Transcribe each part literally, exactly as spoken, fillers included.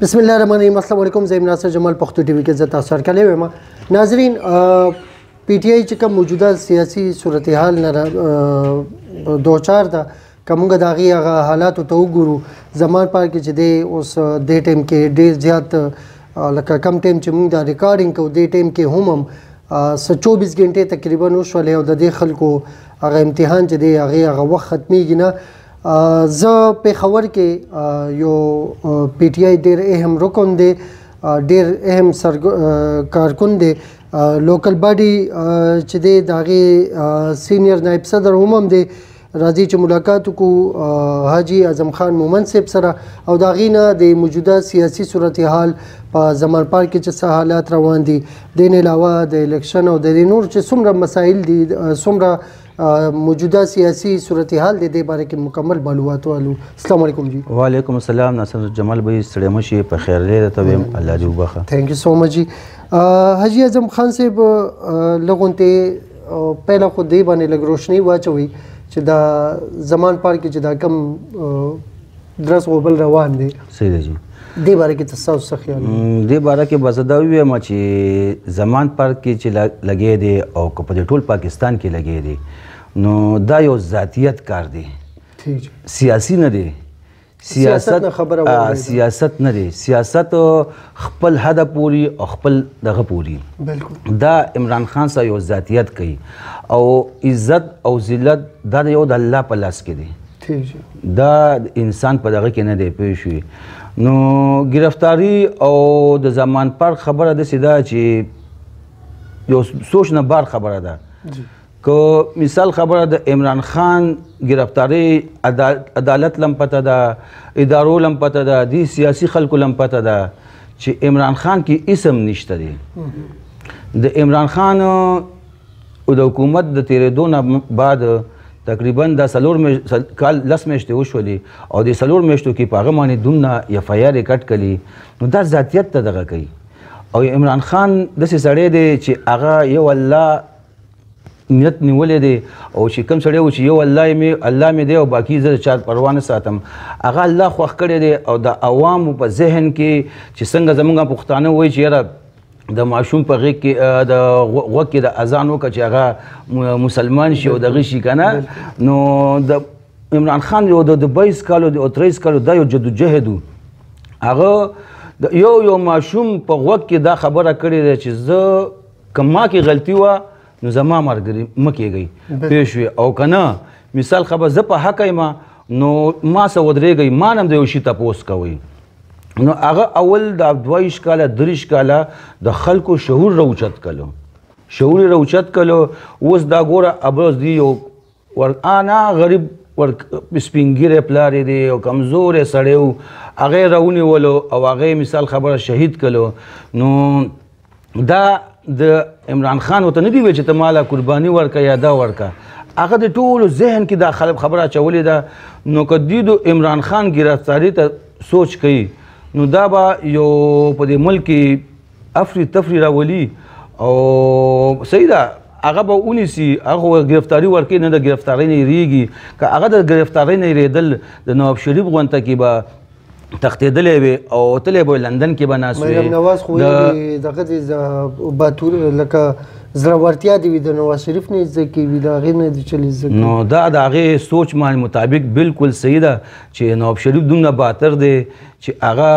بسم الله الرحمن الرحیم. السلام علیکم. زه ناصر جمال پښتو ټي وي کې زه تاسو سره کلی ویم. ناظرین، پی ټی آی چې کوم موجوده سیاسي صورتحال نه دوچار ده، که موږ د هغې هغه حالاتو ته وګورو، زمان پار کې چې دی اوس دې ټایم کې ډېر زیات لکه کم ټایم چې موږ دا ریکارډینګ کوو دې ټایم کې هم هم څه چوبیس غنټې تقریبا وشولې او د دې خلکو هغه امتحان چې دی هغې هغه وخت ختمیږي نه. زه پېښور کې یو پی ټی آی ډېر اهم رکن دی، ډېر اهم سر کارکن دی، لوکل باډي چې دی د هغې سینیر نایب صدر هم هم دی. راځي چې ملاقات وکړو حاجي اعظم خان مومند صاحب سره او د هغې نه د موجوده سیاسي صورتحال په زمان پار کې چې څه حالات روان دي، دې نه علاوه د الیکشن او د دې نور چې څومره مسایل دي، څومره موجوده سیاسی صورتحال دی، دې باره کې مکمل معلومات والو. السلام علیکم جی. وعلیکم السلام. ناصر جمال بھائی ستړی مه شئ، په خیر دی درته ویم، الله دې وبخښه. تھینک یو سو مچ جی. حاجي اعظم خان صاحب لږ غونتې پهله خو دې باندې لږ روشني واچوئ چې دا زمان پار کې چې دا کم درس غوبل روان دی، صحیح دی جی، دې باره کې ستاسو څه خیال دی؟ دې باره کې به زه دا ووایم چې زمان پار کې چې لګی دی او که په دې ټول پاکستان کې لګی دی، نو دا یو ذاتیت کار دی، سیاسی نه دی. سیاست سیاست نه دی، سیاست خپل حد پوری او خپل دغه پوری. دا عمران خان سره یو ذاتیت کوي او عزت او ذلت دا یو د الله په لاس کې دی، دا انسان په دغه کې نه دی. پوه شوې؟ نو گرفتاری او د زمان پار خبره داسې ده چې یو سوچ نه بار خبره ده. که مثال خبره د عمران خان گرفتاری عدالت لم پته ده، ادارو لم پته ده، دی سیاسی خلکو لم پته ده چې عمران خان کې اسم نشته دی. د عمران خان او د حکومت د تیرېدو نه بعد تقریبا د څلور کال لس میاشتې وشولې او د څلور میاشتو کې په هغه باندې دومره ایف آی آر یې کټ کړي، نو دا ذاتیت ته دغه کوي. او عمران خان داسې سړی دی چې هغه یو الله نیت نیولې دی او چې کوم سړی و چې یو الله مې الله مې دی او باقي زه چا پروا نه ساتم، هغه الله خوښ کړی دی. او د عوامو په ذهن کې چې څنګه زمونږ پښتانه وایي چې یاره د ماشوم په غېږ کې د غوږ کې د اذان وکړه چې هغه مسلمان شي او دغه شي که نه. نو د عمران خان یو د بایس کالو او تریس کالو دا یو جدوجهد و، هغه د یو یو ماشوم په غوږ کې دا خبره کړې ده چې زه که ما کې غلطي وه نو زما ملګري مه کېږئ. پوه شوې؟ او که نه مثال خبر زه په حقه یم نو ما څه ودرېږئ، ما نه هم د یو شي تپوس کوئ. نو هغه اول د دویش کاله دریش کاله د خلکو شعور راوچت کلو، شعور یې راوچت کلو. اوس دا ګوره ابرز دی یو انا غریب ور سپینګیری پلار یې دی او کمزوری سړی و، هغه یې راونیولو او هغه یې مثال خبره شهید کلو. نو دا د عمران خان ورته نه دی ویل چې ته ماله قرباني ورکه یا دا ورکه، هغه د ټولو ذهن کې دا خبره اچولې ده. نو که دوی د عمران خان ګرفتاري ته سوچ کوي نو دا به یو په دې ملک کې افری تفری راولي او صحیح ده هغه به ونیسي، هغه ګرفتاري ورکوي، نه د ګرفتارۍ نه یېرېږي. که هغه د ګرفتارۍ نه یېرېدل د نواب شریف غونډه کې به تښتېدلی وي او تللی به لندن کې به ناست وي. مریم نواز خو دغه د باتور لکه زړورتیا دې وي د نواز شریف نه زده کوي، د هغې نه دې چلې زده کوي. نو دا د هغې سوچ باندې مطابق بالکل صحیح ده چې نواب شریف دومره باتر دی چې هغه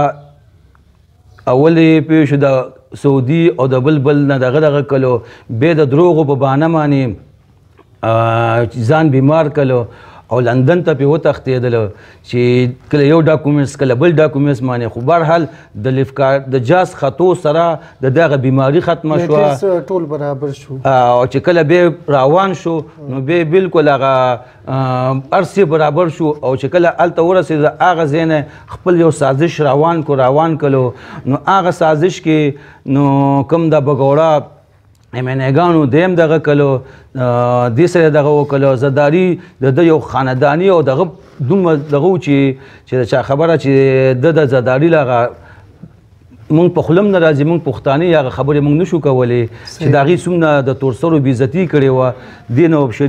اول یې پوه شو د سعودي او د بل بل نه دغه دغه کلو، بیا د دروغو په بهانه باندې ځان بیمار کلو او لندن ته پې وتښتېدله چې کله یو ډاکومنټس کله بل ډاکومنټس باندې. خو بهرحال د لیفکار د جاز خطو سره د دغه بیماري ختمه شوه، ټول برابر شو. او چې کله بیا روان شو نو بیا بالکل هغه هر څه برابر شو. او چې کله هلته ورسېد هغه ځای نه خپل یو سازش روان کو روان کلو. نو هغه سازش کې نو کوم د بګوړه امینګانو دیم دغه کلو دې سره دغه وکړو، زرداري د یو خانداني او دغه دومره دغه و چې چې چا خبره چې د د زرداري لغه مونږ په خوله هم نه راځي، مونږ پښتانه هغه خبرې مونږ نشو کولی چې د هغې څومره د تورسرو بېعزتي کړې وه دې نواب شریف.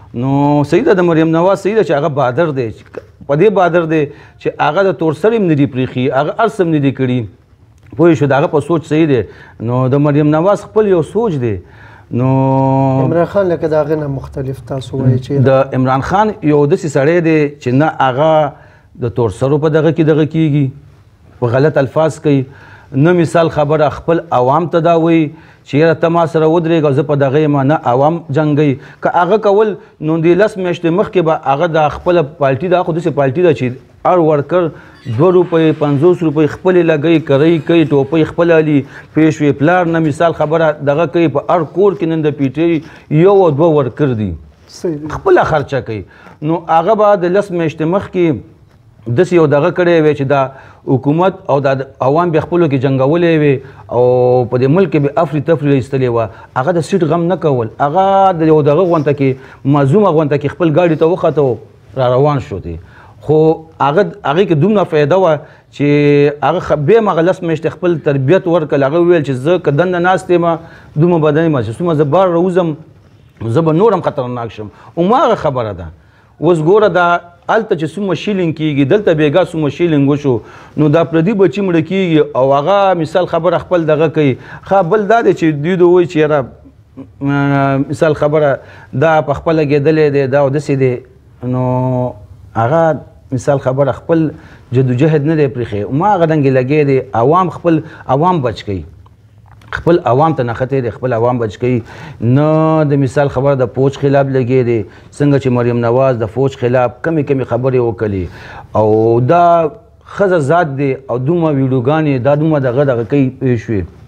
نو صحیح ده د مریم نواز صحیح ده چې هغه بهادر دی په دې بهادر دی چې هغه د تور سرې هم نه دي پرېښي هغه هر څه هم نه دي کړي پوه شو د هغه په سوچ صحیح دی نو د مریم نواز خپل یو سوچ دی نو عمران خان لکه د هغې نه مختلف تاسو وایي چې د عمران خان یو داسې سړی دی چې نه هغه د تور سرو په دغه کې دغه کېږي په غلط الفاظ کوي نه مثال خبره خپل عوام ته دا وایي چې یاره ته ما سره ودرېږه زه په دغه یم نه عوام جنګوي که هغه کول نو د لس میاشتې مخکې به هغه د خپله پالټي ده خو داسې پالټي ده چې هر ورکر دوه روپۍ پنځوس روپۍ خپلې لګوي کرۍ کوي ټوپۍ خپله علي پېښوې پلار نه مثال خبره دغه کوي په هر کور کې نن د پي ټي آی یو او دوه ورکر دي خپله خرچه کوي نو هغه به د لس میاشتې مخکې داسې یو دغه کړی وی چې دا حکومت او دا عوام بیا خپلو کې جنګولی وي او په دې ملک کې به افري تفري ایستلی وه هغه د سیټ غم نه کول هغه د یو دغه غونته کې معزومه غونته کې خپل ګاډي ته وخته را روان شو دی خو هغه هغې کې دومره فایده وه چې هغه بیا هم هغه لس میاشتې خپل تربیت ورکړل هغه وویل چې زه که دنده ناست یم دومره به نه یم چې څومره زه بار راوځم زه به نور هم خطرناک شم هماغه خبره ده اوس ګوره دا هلته چې څومره شیلینګ کېږي دلته بېګا څومره شیلینګ وشو نو دا پردي بچي مړه کېږي او هغه مثال خبره خپل دغه کوي ښه بل دا دی چې دوی د وایي چې یاره مثال خبره دا په خپله ګېدلی دی دا او داسې دی نو هغه مثال خبره خپل جدوجهد نه دی پرېښی ما هغه دنګې لګی دی عوام خپل عوام بچ کوي خپل عوام ته نښتی دی خپل عوام بچ کوي نه د مثال خبره د فوج خلاف لګی دی څنګه چې مریم نواز د فوج خلاف کمې کمې خبرې وکړي او دا ښځه ذات دی او دومره ویډیوګانې دا دومره دغه دغه کوي پوه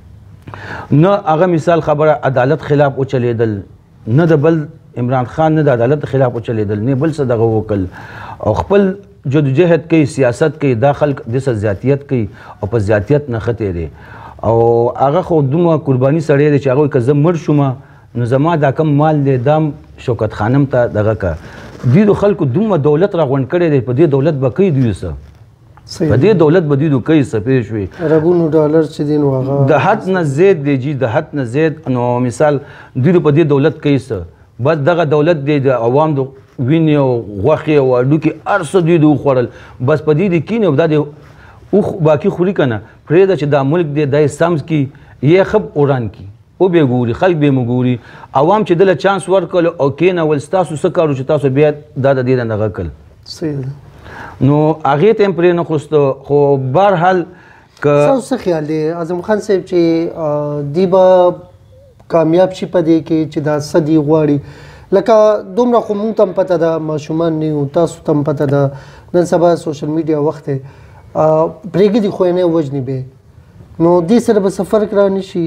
شوې نه هغه مثال خبره عدالت خلاف وچلېدل نه د بل عمران خان نه د عدالت خلاف وچلېدل نه بل څه دغه وکړل او خپل جدوجهد کوي سیاست کوي دا خلک داسې زیاتیت کوي او په زیاتیت نښتی دی او هغه خو دومره قرباني سړی دی چې هغه که زه مړ شومه نو زما دا کم مال دی دا شوکت خانم ته دغه که دوی د خلکو دومره دولت راغونډ کړی دی په دې دولت به کوي دوی څه په دې دولت به دوی کوي څه پوه شوې ربونو ډالر چې دی نو هغه د حد نه زیات دی جي د حد نه زیات نو مثال دوی په دې دولت کوي څه بس دغه دولت دی د عوام د وینې او غوښې او هډوکي هر څه دوی د وخوړل بس په دې د کینې او دا د اوخ باقي خوري که نه پرېږده چې دا ملک دی دا یې سمز کي یا خب اوران کی او به ګوري خلک به مو ګوري عوام چې دله چانس ورکړل او کېنول ستاسو څه کارو چې تاسو بیا دا د دې نه دغه کړل نو هغې ته هم پرې نه خوسته خو بهرحال که ستاسو څه خیال دی اعظم خان صاحب چې دوی به کامیاب شي په دې کې چې دا څه دوی غواړي لکه دومره خو مونږ ته هم پته ده ماشومان نه یو تاسو ته هم پته ده نن سبا سوشل میډیا وخت دی پرېږدي دي خوینې وژنې به نو دې سره به څه فرق رانشي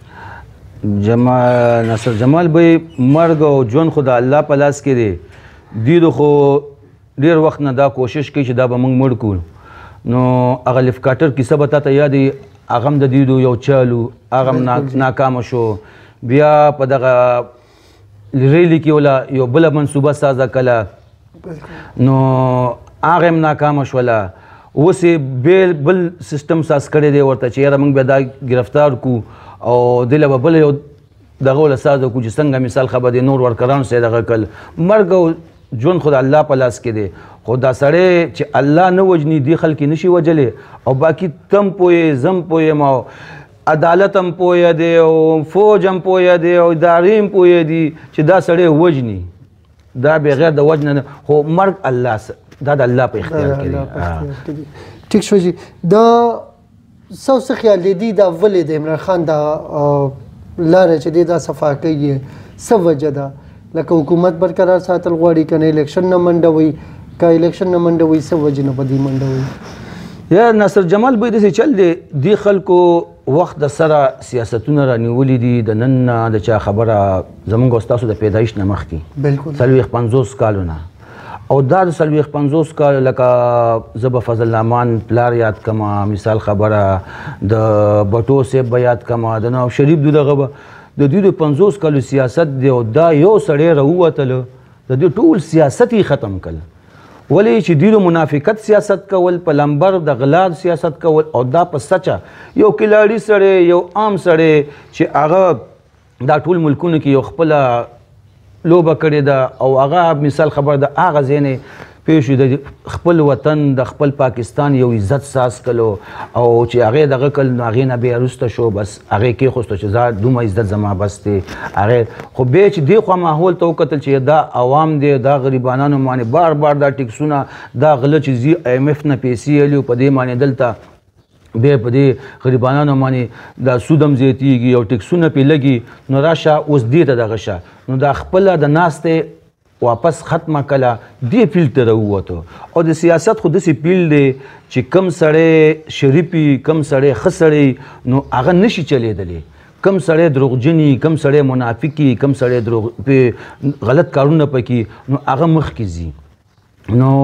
جمال ناصر جمال به مرګ او ژوند خو د الله په لاس کې دی دوی د خو ډېر وخت نه دا کوشش کوي چې دا به موږ مړ کړو نو هغه لفکاټر کیسه به تا ته یاد وي هغه هم د دوی یو چالو هغه هم ناکامه شو بیا په دغه ریلي کې ولا یو بله منصوبه سازه کړه نو هغه هم ناکامه شوله اوس یې بیل بل سیستم ساز کړی دی ورته چې یاره موږ بیا دا ګرفتار کړو او دله به بله یو دغه وله ساز وکړو چې څنګه مثال خبر دی نور ورکرانو سره دغه کړل مرګ او ژوند خو د الله په لاس کې دی خو دا سړی چې الله نه وژني دې خلک یې نشي وجلی او باقي تم پوهې زم پوهیم او عدالت هم پوهه دی او فوج هم پوهه دی او ادارې هم پوهه دي چې دا سړی وژني دا بغیر د وجنه نه خو مرګ الله سره دا د الله په اختیار کې دی ټیک شو جی دا څه څه خیال دی دا ولې د عمران خان دا لاره چې دی دا صفا کوي څه وجه ده لکه حکومت برقرار ساتل غواړي که نه الیکشن نه منډوي که الیکشن نه منډوي څه وجې نه به دوی منډوي یا ناصر جمال به داسې چل دی دې خلکو وخت د سره سیاستونه رانیولي دي د نن نه د چا خبره زموږ او ستاسو د پیدایش نه مخکې بلکل څلوېښت پنځوس کالو نه او دا د څلوېښت پنځوس کالو لکه زه به فضل الرحمن پلار یاد کړمه مثال خبره د بټو صاحب به یاد کړمه د نواب شریف دوی دغه به د دوی د پنځوس کالو سیاست دی او دا یو سړی راووتله د دوی ټول سیاست یې ختم کړل ولې چې دوی د منافقت سیاست کول په لمبر د غلا سیاست کول او دا په سچه یو کلاړي سړی یو عام سړی چې هغه دا ټول ملکونو کې یو خپله لوبه کړې ده او هغه مثال خبر ده هغه ځای نه پېښ شو د خپل وطن د خپل پاکستان یو عزت ساز کلو او چې هغې دغه کل نو هغې نه بیا وروسته شو بس هغې کېښوسته چې زه دومره عزت زما بس دی هغې خو بیا چې دې خوا ماحول ته وکتل چې دا عوام دی دا غریبانانو باندې بار بار دا ټیکسونه دا غله چې ځي آی ایم ایف نه پیسې الیو په دې باندې دلته بیا په دې غریبانانو باندې دا سود هم زیاتېږي او ټیکسونه پرې لګي نو راشه اوس دې ته دغه شه نو دا خپله د ناستې واپس ختمه کله دې فیلډ ته راووتو او د سیاست خو داسې فیلډ دی چې کم سړی شریف وي کم سړی ښه سړی نو هغه نشي چلیدلی کم سړی دروغجن وي کم سړی منافق وي کم سړی دروغ پې غلط کارونه پکې نو هغه مخکې ځي نو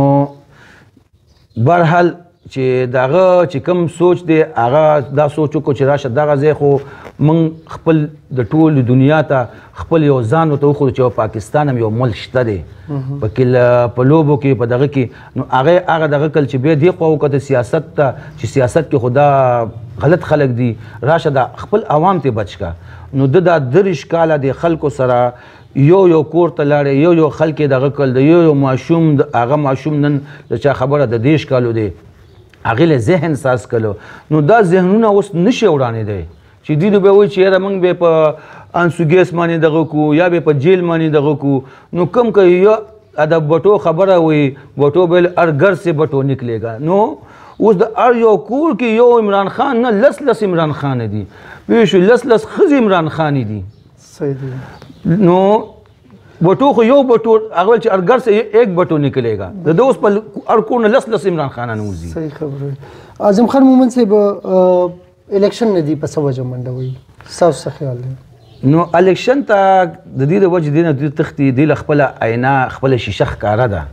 برحال چې دغه چې کوم سوچ دی هغه دا سوچ وکړو چې راشه دغه ځای خو موږ خپل د ټول دنیا ته خپل یو ځان ورته وښودو چې یو پاکستان هم یو ملک شته دی پکې په لوبو کې په دغه کې نو هغې هغه دغه کل چې بیا دې خوا وکته سیاست ته چې سیاست کې خو دا غلط خلک دي راشه دا خپل عوام ته بچ کا نو د دا دېرش کاله د خلکو سره یو یو کور ته لاړې یو یو خلک یې دغه کل د یو یو ماشوم هغه ماشوم نن د چا خبره د دېرش کالو دی هغې له ذهن ساز کلو نو دا ذهنونه اوس نشي وړاندېدی چې دوی به وایي چې یاره موږ به په انسوګیس باندې دغه کړو یا به په جیل باندې دغه کړو نو کوم که یو د بټو خبره وي بټو به هر ګر سے بټو نکلېږي نو اوس د هر یو کور کې یو عمران خان نه لس لس عمران خان دي پوه شو لس لس ښځې عمران خان دي صحیح دی نو بټو خو یو بټو هغه چې هر ګر سے ایک بټو نکلېږي د دوست په هر کور نه لس لس عمران خانان وځي صحیح خبره اعظم خان مومند صاحب الیکشن نه دی په څه وجه منډه وایي ستاسو څه خیال دی نو الیکشن ته د دې د وجې دی نه دوی تښتي دوی له خپله آینه خپله شیشه ښکاره ده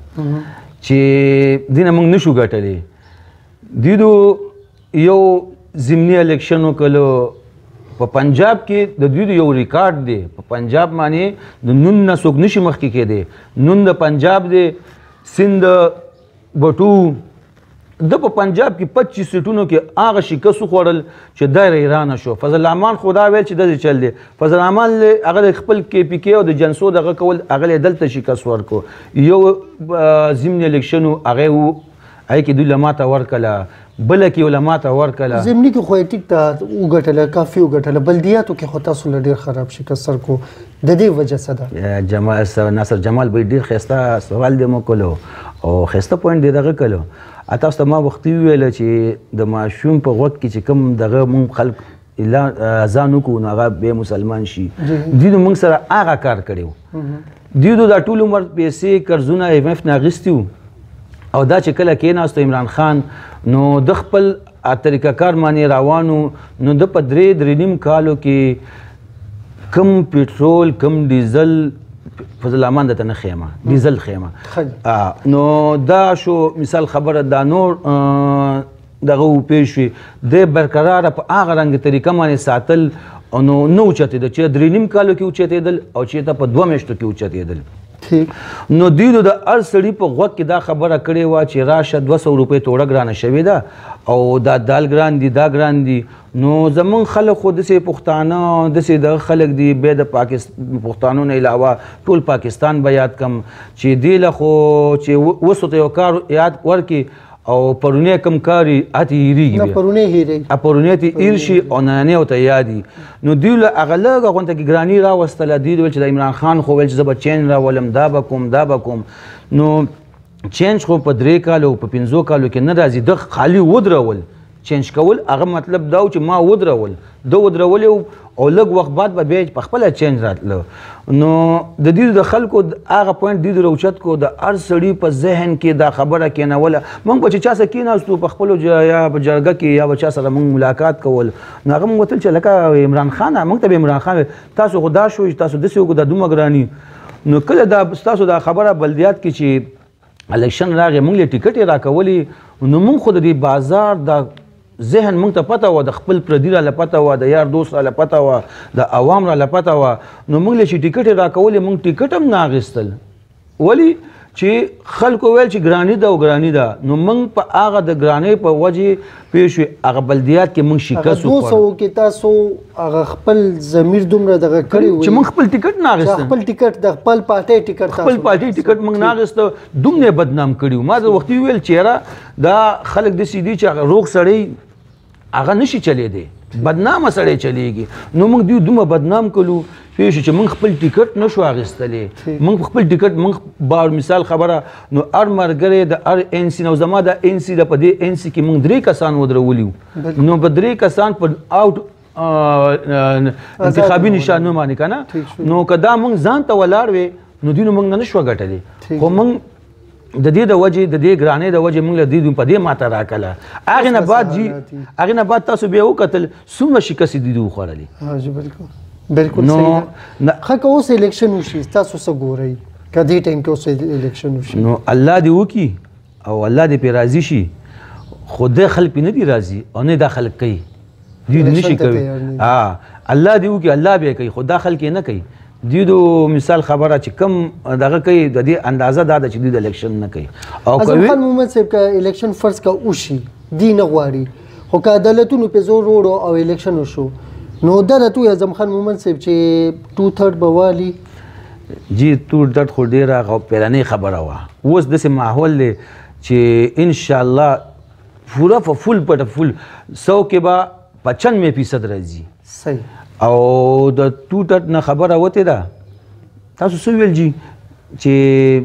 چې دې نه موږ نشو ګټلی دوی یو ضمني الیکشن وکړلو په پنجاب کې د دوی یو ریکارډ دی په پنجاب باندې د نون نه څوک نشي مخکې کېدی نون د پنجاب دی سند بټو د په پنجاب کې پچیس سیټونو کې هغه شکست وخوړل چې دا ایران شو فضل الرحمن خدا ویل چې داسې چل دی فضل الرحمن هغه خپل کې پی کې او د جنسو دغه کول هغه دلته شکست ورکو یو ضمني الیکشن هغه و هغې کې دوی له ماته ورکړله بله کې یې له ماته ورکړله ضمني کې خو یې ټیک ته وګټله کافي وګټله بلدیاتو کې خو تاسو له ډېر خراب شکست سر کو د دې وجه څه ده جمال ناصر جمال به ډېر ښایسته سوال دی مو کولو او ښایسته پوینټ دی دغه کولو تاسو ته ما وختي وویله چې د ماشوم په غوږ کې چې کوم دغه مونږ خلک اذان وکړو نو هغه بیا مسلمان شي دوی نو موږ سره هغه کار کړی و دوی نو دا ټول عمر پیسې قرضونه ایم ایف نه اخیستي وو او دا چې کله کېناستو عمران خان نو د خپل طریقه کار باندې روانو نو د په درې درې نیم کالو کې کم پټرول کم ډیزل فضل الرحمن درته نه خیمه ډیزل خیمه نو دا شو مثال خبره دا نور دغه وپېښ شوې د برقراره په هغه رنګ طریقه باندې ساتل نو نه اوچتېده چې درې نیم کالو کې اوچتېدل او چېرته په دوه میاشتو کې اوچتېدل نو دوی د هر سړي په غوږ کې دا خبره کړې وه چې راشه دوه سوه روپۍ توړه ګرانه شوې ده او دا دال ګران دي دا ګران دي نو زمونږ خلک خو داسې پښتانه داسې دغه خلک دي بیا د پښتانو نه علاوه ټول پاکستان به یاد کړم چې دې له خو چې اوس ورته یو کار یاد ورکړي او پرونی کم کاری اتی هیریږي نه پرونی هیریږي پرونی تی هیر شي او نننی او ته یادي نو دوی له هغه لږه غونډه کې ګراني راوستله دوی ویل چې د عمران خان خو ویل چې زه به چینج راولم دا به کوم دا به کوم نو چینج خو په درې کالو په پنځو کالو کې نه راځي د خالي ودرول چینج کول هغه مطلب دا چې ما ودرول د ودرول او لږ وخت بعد به بیا په خپله چینج راتله نو د دې د خلکو هغه پوینټ دوی راوچت کو د هر سړي په ذهن کې دا خبره کېنوله موږ به چې چا سره کېناستو په خپلو یا په جرګه کې یا به چا سره موږ ملاقات کول نو هغه موږ وتل چې لکه عمران خان موږ ته به عمران خان تاسو خو دا شو تاسو داسې وکړو دا دومره ګراني نو کله دا ستاسو دا خبره بلدیات کې چې الیکشن راغی موږ له ټیکټ یې راکولې نو موږ خو د دې بازار د ذهن موږ ته پته وه د خپل پردي راله پته وه د یار دوست راله پته وه د عوام راله پته وه نو موږ له چې ټیکټ یې راکولې موږ ټیکټ هم نه اخیستل ولې چې خلکو ویل چې ګراني ده او ګراني ده نو موږ په هغه د ګرانۍ په وجې پوه شوې هغه بلدیات کې موږ شکست وکړو. دوه سوو کې تاسو هغه خپل ضمیر دومره دغه کړی وي چې موږ خپل ټیکټ نه اخیسته، خپل ټیکټ د خپل پارټۍ ټیکټ تاسو خپل پارټۍ ټیکټ موږ نه اخیسته، دومره بدنام کړي. ما د وختي ویل چې یاره دا خلک داسې دي چې هغه روغ سړی هغه نشي چلیدی، بدنامه سړی چلیږي. نو موږ دوی دومره بدنام کړو پوه شو چې موږ خپل ټیکټ نشو اخیستلی. موږ خپل ټیکټ موږ بار مثال خبره نو هر ملګری د هر این سي نو زما د این سي د په دې این سي کې موږ درې کسان ودرولي وو نو په درې کسان په آوټ انتخابي نشانه باندې که نه نو که دا موږ ځان ته ولاړ وې نو دوی نو موږ نه نشوه ګټلی. خو موږ د دې د وجې د دې ګرانۍ د وجې موږ له دې په دې ماته راکله. هغې نه بعد جي هغې نه بعد تاسو بیا وکتل څومره شکست یې دوی وخوړلې. بالکل بالکل صحیح ده. ښه که اوس الیکشن وشي تاسو څه ګورئ که دې ټایم کې اوس الیکشن وشي؟ نو الله دې وکړي او الله دې پرې راضي شي، خو دی خلک پرې نه دي راضي او نه دا خلک کوي، دوی دې نشي کوي. الله دې وکړي الله به کوي خو دا خلک یې نه کوي. دوی د مثال خبره چې کم دغه کوي د دې اندازه دا ده چې دوی د الیکشن نه کوي. او اعظم خان محمد صاحب که الیکشن فرض که وشي دی نه غواړي خو که عدالتونو پې زور وړو او الیکشن وشو نو دا راته وایي اعظم خان محمد صاحب چې ټو تھرډ به والي. جی ټو تھرډ خو ډېره هغه پیرنۍ خبره وه. اوس داسې ماحول دی چې انشاءالله پوره په فل پټه فل سو کې به پچانوې فیصد راځي. صحیح. او د ټو تھرډ نه خبره وتې ده تاسو څه ویل جی چې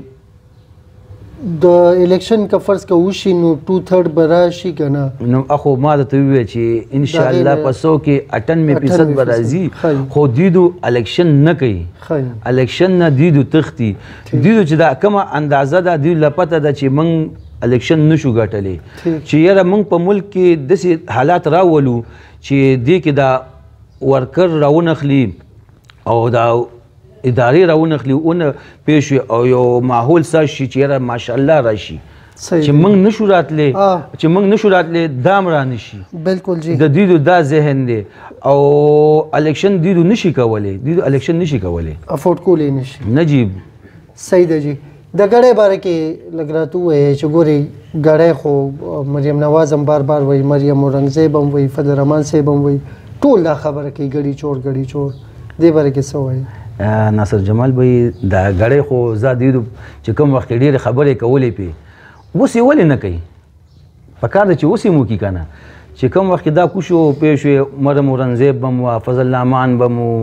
د الیکشن که فرض که وشي نو ټو تھرډ به راشي که نه؟ نو اخو ما درته وویل چې انشاءالله په سو کې اټنوې فیصد به راځي خو دوی دو الیکشن نه کوي. الیکشن نه دوی دو تښتي. دوی دو چې دا کومه اندازه ده دوی له پته ده چې موږ الیکشن نشو ګټلی چې یاره موږ په ملک کې داسې حالات راولو چې دې کې دا ورکر راونخلي او دا ادارې راونخلي اونه پیش او یو ماحول ساز شي چې یاره ماشاءالله راشي چې موږ نشو راتلی چې موږ نشو راتلی دام را نشي. بالکل جی د دوی دا ذهن دی او الیکشن دوی نشي کولی دوی الیکشن نشي کولی افورډ کولی نشي. نجیب صحیح ده جی. د ګړۍ باره کې لږ راته ووایئ چې ګورئ ګړۍ خو مریم نواز هم بار بار وایي، مریم اورنګزیب هم وایي، فضل رحمان صاحب هم وایي، ټول دا خبره کوي ګړي چور ګړي چور. دې باره کې څه وایي؟ ناصر جمال بھائی دا غړې خو زه دیدو چې کوم وخت ډېرې خبرې کولې پې اوس یې ولې نه کوي؟ پکار ده چې اوس یې مو کي که نه چې کوم وخت دا کوشو پیښ وې مریم اورنګزیب به مو فضل رحمان به مو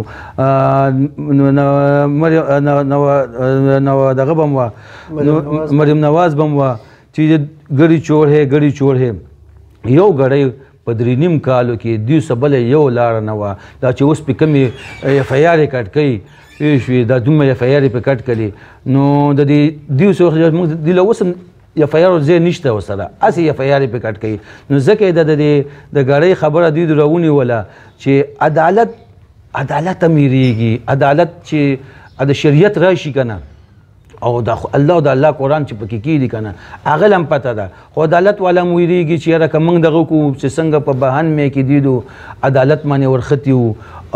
دغه به مو مریم نواز به مو چې ګړي چور ہے ګړي چور ہے. یو غړی په درې نیم کالو کې دوی څه بله یو لاره نه وه دا چې اوس پې کومې ایف آی آر یې کټ کوي پوه شوې دا دومره ایف آی آر یې پې کټ کړي نو د دې دوی څه موږ دوی له اوس هم ایف آی آر ځای نشته ورسره هسې ایف آی آر یې پې کټ کوي. نو ځکه یې د د ګړۍ خبره دوی د راونیوله چې عدالت عدالت هم هېرېږي عدالت چې د شریعت راشي که نه او د الله د الله قرآن چې پکې کېږي که نه هغه له هم پته ده خو عدالت والا مو ویرېږي چې یاره که موږ دغه کړو چې څنګه په بهن مې کې دیدو عدالت باندې ورختي وو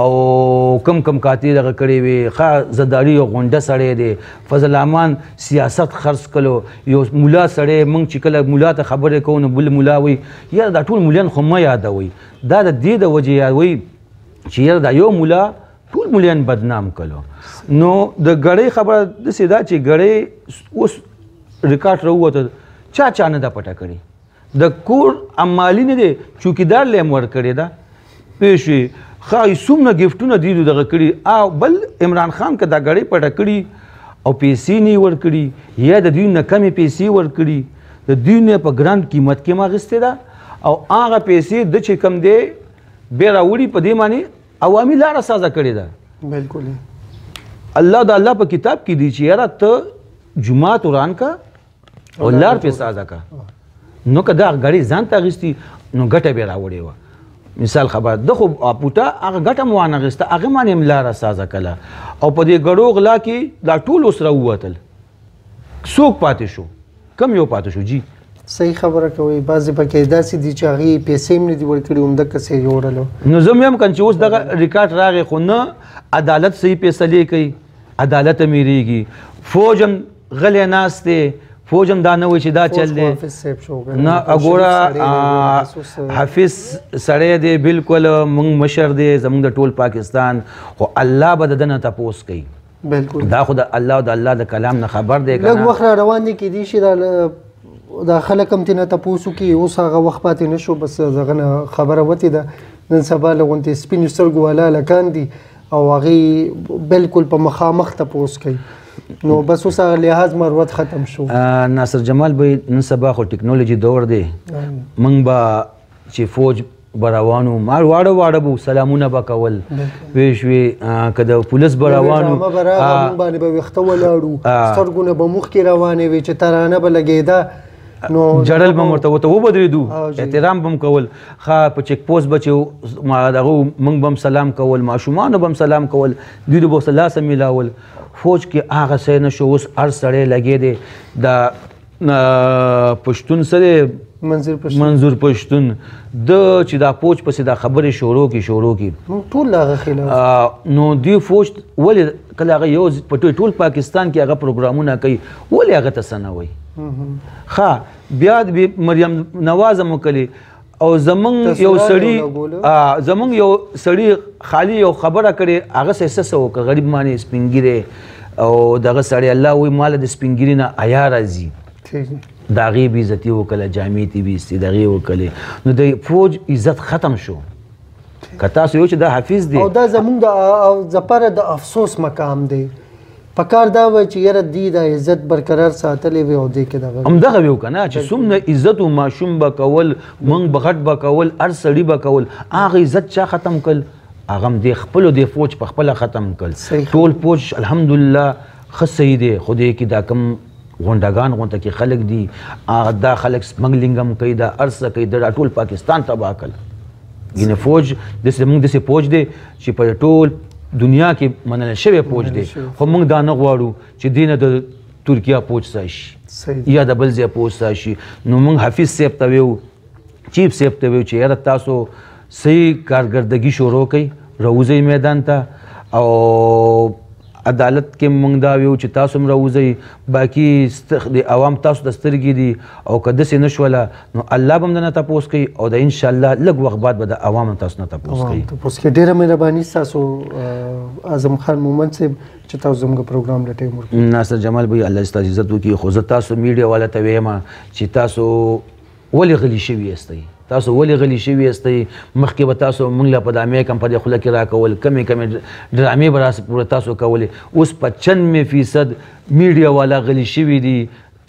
او کم کم کاتې دغه کړې وې ښه زرداري یو غونډه سړی دی فضل رحمان سیاست خرڅ کړو یو ملا سړی موږ چې کله ملا ته خبرې کوو نو بل ملا وایي یاره دا ټول ملیان خو مه یادوئ دا د دې د وجې یادوئ چې یاره دا یو ملا ټول ملیان بدنام کړو. نو د ګړۍ خبره داسې ده چې ګړۍ اوس ریکارډ راووته چا چا نه ده پټه کړې د کور امالي نه دی چوکیدار له هم ورکړې ده پوه شوې ښایي څومره ګفټونه دي دغه کړي او بل عمران خان که دا ګړۍ پټه کړي او پیسې نه یې ورکړي یا د دوی نه کمې پیسې ورکړي د دوی نه په ګران قیمت کې هم اخیستې ده او هغه پیسې د چې کوم دی بیا راوړي په دې باندې عوامي لاره سازه کړې ده. بالکل الله د الله په کتاب کې دی چې یاره ته جماعت وران کا او لار پې سازه کا نو که دا ګړۍ ځان ته اخیستي نو ګټه بیا راوړې وه. مثال خبره ده خو پوټه هغه ګټه مو وانه اخیسته هغې باندې هم لاره سازه کله او په دې ګړو غلا کې دا ټول اوس راووتل څوک پاتې شو کم یو پاتې شو جی صحیح خبره کوي بعضې پکې داسې دي چې هغې پیسې هم نه دي ورکړي همدغسې یې وړلو. نو زه مې هم کنه چې اوس دغه ریکارډ راغی خو نه عدالت صحیح فیصلې کوي عدالت هم هېرېږي فوج هم غلی ناست دی فوج هم دا نه وایي چې دا چل دی نه وګوره حافظ سړی دی بالکل موږ مشر دی زموږ د ټول پاکستان خو الله به د ده نه تپوس کوي دا خو د الله او د الله د کلام نه خبر دی لږ وخت را روان دی کیدای شي دا خلک هم ترې نه تپوس وکړي اوس هغه وخت پاتې نه شو بس دغه نه خبره وتې ده نن سبا له غوندې سپینو سترګو والا هلکان دي او هغې بالکل په مخامخ تپوس کوي نو بس اوس هغه لحاظ مروت ختم شو ناصر جمال به نن سبا خو ټکنالوژي دور دی موږ به چې فوج به روانو ما واړه واړه به سلامونه به کول پوه شوې که د پولیس به روانو موږ باندې به ویښته ولاړو سترګونه به مخکې روانې وې چې ترانه به لګېده نو جړل به ورته ورته وبدرېدو احترام به م کول ښه په چیک پوسټ به چې دغه موږ به هم سلام کول ماشومانو به هم سلام کول دوی به ورسره لاسه میلاول فوج کې هغه څه نه شو اوس هر سړی لګې دی د پښتون سره منظور پښتون د چې دا فوج پسې دا خبرې شروع کی شروع کی ټول هغه خلاف نو دی فوج ولې کله هغه یو په ټول پاکستان کې هغه پروګرامونه کوي ولې هغه ته څه نه وایي ښه بیا د مریم نواز هم وکړي او زمونږ یو سړي زمونږ یو سړي خالي یو خبره کړې هغه څه څه وکړه غریب معنی سپین ږیری او دغه سړی الله وایي ماله د سپین ږیري نه حیا راځي د هغې بې عزتي وکړله جامې تې ویستې د هغې وکړلې نو د فوج عزت ختم شو که تاسو یو چې دا حافظ دی او دا زمونږ د لپاره د افسوس مقام دی پکار دا وای چې یاره دی د عزت برقرار ساتلی وي او دی کې دغه همدغه وي که نه چې څومره عزت و ماشوم به کول موږ به غټ به کول هر سړي به کول هغه عزت چا ختم کړل هغه هم د خپلو د فوج په خپله ختم کړل ټول فوج الحمدلله ښه صحیح دی خو دې کې دا کم غونډګان غونته کې خلک دي دا خلک سمګلینګ هم کوي دا هر څه کوي دا ټول پاکستان تباه کړل ګینه فوج داسې موږ داسې فوج دی چې په ټول دنیا کې منل شوی فوج دی خو موږ دا نه غواړو چې دې نه د ترکیه فوج ځای شي یا د بل ځای فوج ځای شي نو موږ حافظ صاحب ته ویو چیف صاحب ته ویو چې یاره تاسو صحیح کارګردګي شروع کړئ راوځئ میدان ته او عدالت کې موږ دا ویو چې تاسو هم راوځئ باقي د عوام تاسو د سترګې دي او که داسې نه شوله نو الله به هم درنه تپوس کوي او د انشاءالله لږ وخت بعد به د عوام هم تاسو نه تپوس کوي تپوس کوي ډېره مهرباني ستاسو اعظم خان مومند صاحب چې تاسو زموږ پروګرام له ټیم ورکړي ناصر جمال بھائی الله ستاسو عزت وکړي خو زه تاسو میډیا والا ته وایم چې تاسو ولې غلي شوي یاستئ تاسو ولې غلي شوي یاستئ مخکې به تاسو موږ له په دامې کم په دې خوله کې راکول کمې کمې ډرامې به راسره تاسو کولې اوس پچانوي فیصد میډیا والا غلي شوي دي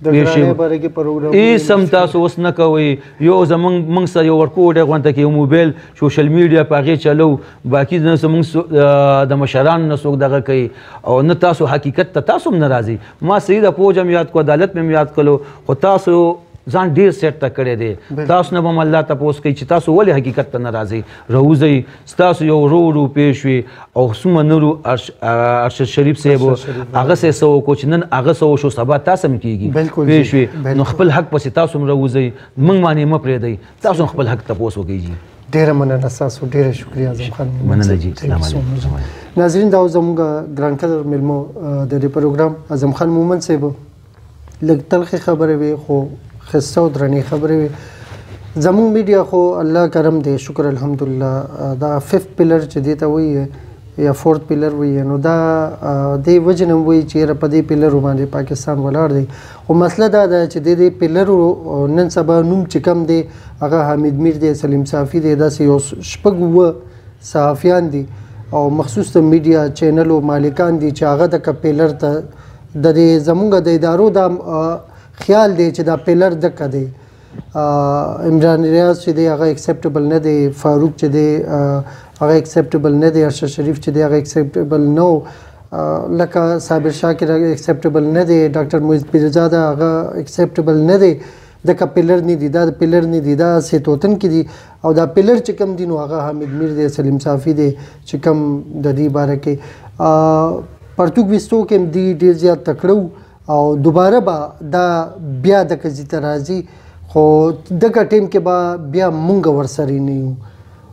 هېڅ هم تاسو اوس نه کوئ یو زموږ موږ سره یو ورکوډی غونته کې یو موبایل سوشل میډیا په هغې چلو باقي نه زموږ د مشرانو نه څوک دغه کوي او نه تاسو حقیقت ته تاسو هم نه راځئ ما صحیح د فوج هم یاد کړو عدالت مې هم یاد کړلو خو تاسو ځان ډېر سیټ ته کړی دی تاسو نه به هم الله تپوس کوي چې تاسو ولې حقیقت ته نه راځئ راوځئ ستاسو یو ورو ورو پیښ وي او څومره نورو ارشد شریف صاحب هغه څه څه وکړو چې نن هغه څه وشو سبا تاسو هم کېږي پیښ وي نو خپل حق پسې تاسو هم راوځئ موږ باندې مه پرېږدئ تاسو هم خپل حق تپوس وکړئ جي ډېره مننه ستاسو ډېره شکریه اعظم خان مننه جي السلام علیکم ناظرین دا زموږ ګران قدر میلمو د دې پروګرام اعظم خان مومند صاحب لږ تلخې خبرې وې خو خسته او درنې خبرې وې زموږ میډیا خو الله کرم دی شکر الحمدلله دا ففت پلر چې دې ته وایي یا فورت پلر وایي نو دا دې وجې نه وایي چې یاره په دې پلرو باندې پاکستان ولاړ دی خو مسله دا ده چې د دې پلرو نن سبا نوم چې کم دی هغه حمید میر دی سلیم صافي دی داسې یو شپږ اووه صحافیان دي او مخصوص د میډیا چینلو مالکان دي چې هغه د پلر ته د دې زموږ د ادارو دا خیال دی چې دا پلر دکه دی عمران ریاض چې دی هغه اکسپټیبل نه دی فاروق چې دی هغه اکسپټیبل نه دی ارشد شریف چې دی هغه اکسپټیبل نه لکه صابر شاکر هغه اکسپټیبل نه دی ډاکټر معز پیرزاده هغه اکسپټیبل نه دی دکه پلر نه دی دا پلر نه دی دا سیتوتن کې دی او دا پلر چې کم دی نو هغه حمید میر دی سلیم صافي دی چې کم د دې باره کې پرتګ ویستو کې دی ډېر زیات تکړه او دوباره به دا بیا دغه ځای ته راځي خو دغه ټیم کې به بیا مونږ ورسره نه یو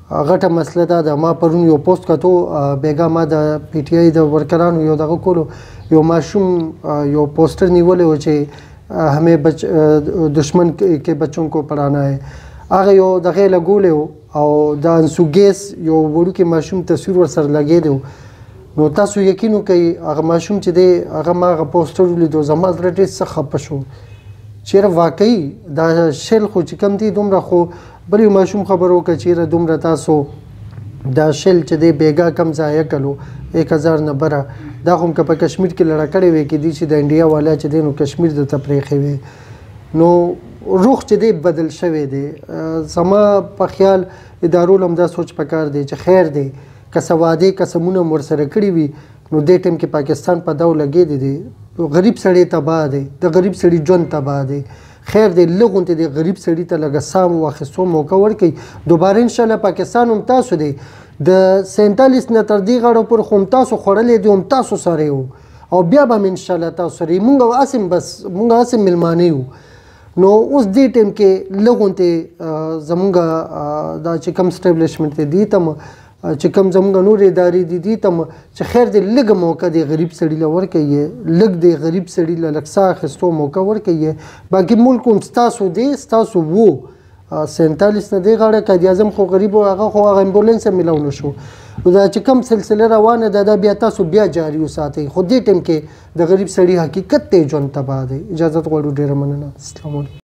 غټه مسله دا ده. ما پرون یو پوسټ کتو بیګا ما د پی ټی آی د ورکرانو یو دغه کولو یو ماشوم یو پوسټر نیولی و چې همې بچ دشمن کې بچوں کو پڑھانا ہے. هغه یو دغه لګولی و او د انسو ګیس یو وړوکی ماشوم تصویر ورسره لګېدی و. نو تاسو یقین وکئ هغه ماشوم چې دی هغه ما هغه پوسټر ولیدو زما زړه ډېر څه خفه شو چیرې واقعي دا شل خو چې کم دی دومره خو بل یو ماشوم خبر وکړه چیرې دومره تاسو دا شل چې دی بیګا کم ضایع کړو ایک هزار نه بره دا خو هم که په کشمیر کې لړه کړې وی کېدی چې د انډیا والا چې دی نو کشمیر درته پرېښی وی. نو روح چې دی بدل شوی دی. زما په خیال ادارو له همدا سوچ پکار دی چې خیر دی که څه وعدې قسمونه مو ورسره کړي وي نو دې ټایم کې پاکستان په دو لګېدی دی. غریب سړی تباه دی د غریب سړي ژوند تباه دی. خیر دی لږ غوندې د غریب سړي ته لږه ساه واخیستو موقع ورکوي. دوباره انشاءالله پاکستان هم تاسو دی د سینتالیس نه تر دې غاړو پورې خو هم تاسو خوړلی دی هم تاسو سره یو او بیا به هم انشاءالله تاسو سره یو. مونږ هسې بس مونږ هسې میلمانه یو. نو اوس دې ټایم کې لږ غوندې زمونږ دا چې کوم سټیبلیشمنټ دی دې ته چې کوم زمونږ نور ادارې دي دې ته چې خیر دی لږ موقع دی غریب سړي له ورکوي لږ دی غریب سړي له لږ ساه اخیستو موقع ورکوي. باقي ملک هم ستاسو دی ستاسو وو سینتالیس نه دی غاړه قائد اعظم خو غریب و هغه خو هغه امبولینس هم میلاو نه شو. دا چې کوم سلسله روانه ده دا بیا تاسو بیا جاري وساتئ خو دې ټایم کې د غریب سړي حقیقت دی ژوند تباه دی. اجازت غواړو ډېره مننه. السلام علیکم.